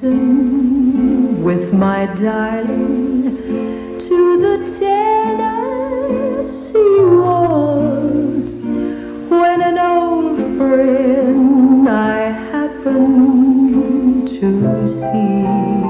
listen with my darling to the Tenneesee Waltz when an old friend I happen to see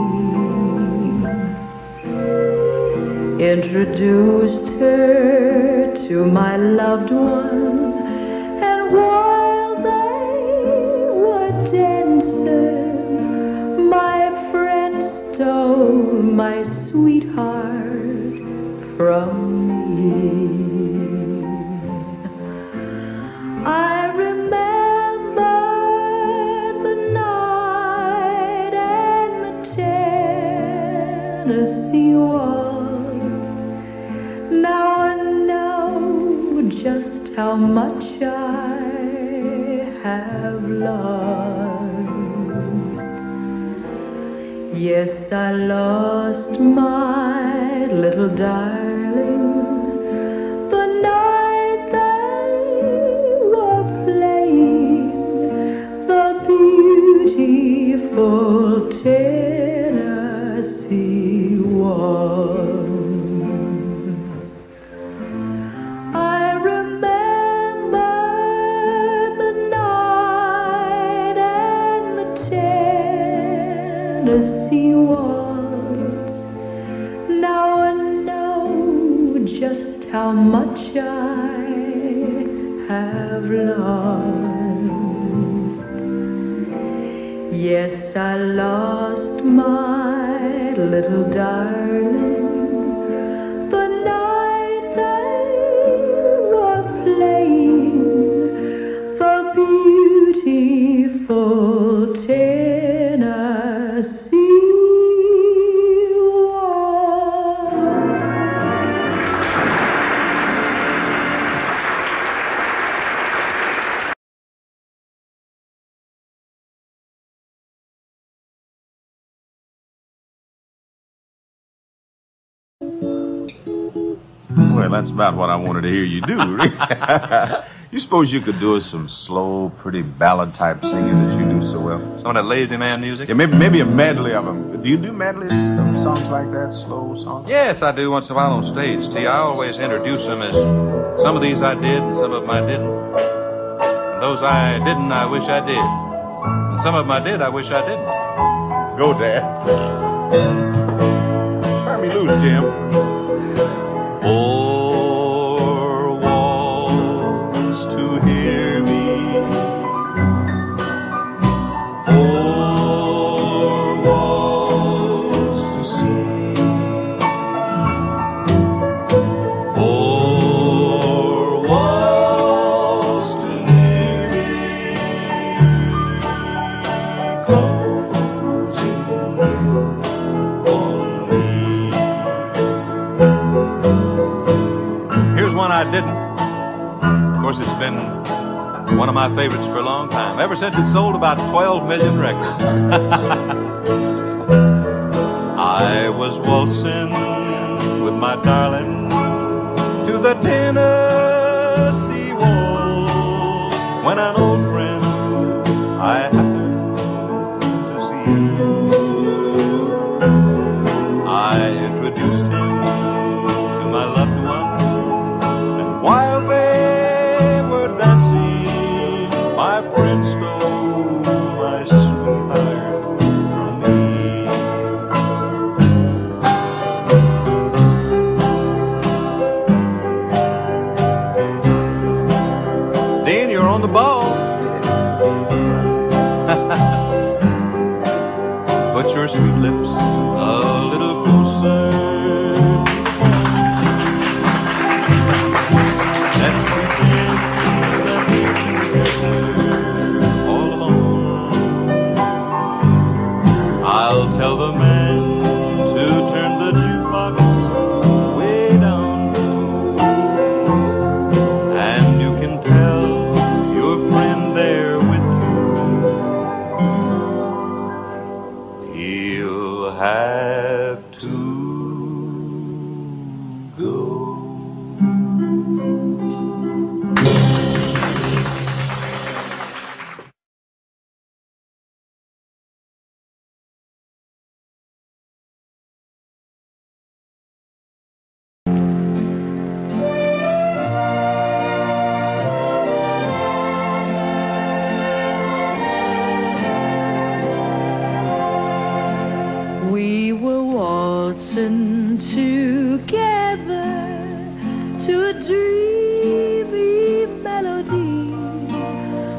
introduced her to my loved one, and while they were dancing, my friend stole my sweetheart from me. I remember the night and the Tenneesee Waltz. Now I know just how much I have lost. Yes, I lost my little darling the night they were playing the beautiful Tenneesee Waltz. I remember the night and the Tenneesee Waltz. Now I know just how much I have lost. Yes, I lost my little darling the night they were playing the beautiful Tenneesee Well, that's about what I wanted to hear you do. You suppose you could do us some slow, pretty ballad-type singing that you do so well? Some of that lazy man music? Yeah, maybe a medley of them. Do you do medleys of songs like that, slow songs? Yes, I do once in a while on stage. See, I always introduce them as some of these I did and some of them I didn't. And those I didn't, I wish I did. And some of them I did, I wish I didn't. Go, Dad. Turn me loose, Jim. Four walls to hear me, four walls to see, four walls to hear me, closing on me. Here's one I didn't. Of course, it's been one of my favorites for a long time, ever since it sold about 12 million records. I was waltzing with my darling to the Tenneesee Waltz when an old friend I happened to see. I introduced him to my loved one, and while they were dancing, my friend stole my sweetheart from me. Dean, you're on the ball. Put your sweet lips a little closer. Let's pretend that we're together all alone. I'll tell the man to turn the jukebox way down, and you can tell your friend there with you he'll have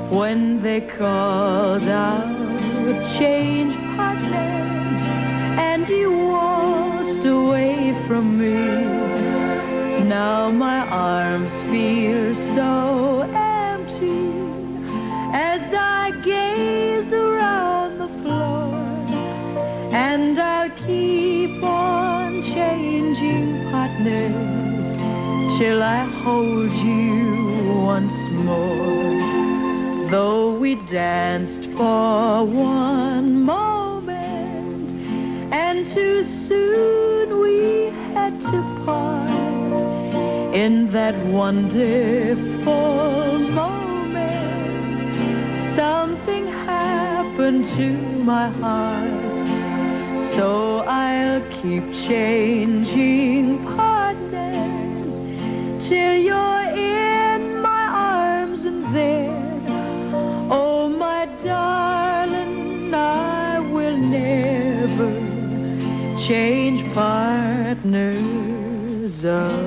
when they called out, change partners, and you waltzed away from me. Now my arms feel so empty as I gaze around the floor, and I'll keep on changing partners till I hold you once more. Though we danced for one moment, and too soon we had to part, in that wonderful moment, something happened to my heart. So I'll keep changing partners till you're in my arms, and then, oh my darling, I will never change partners again.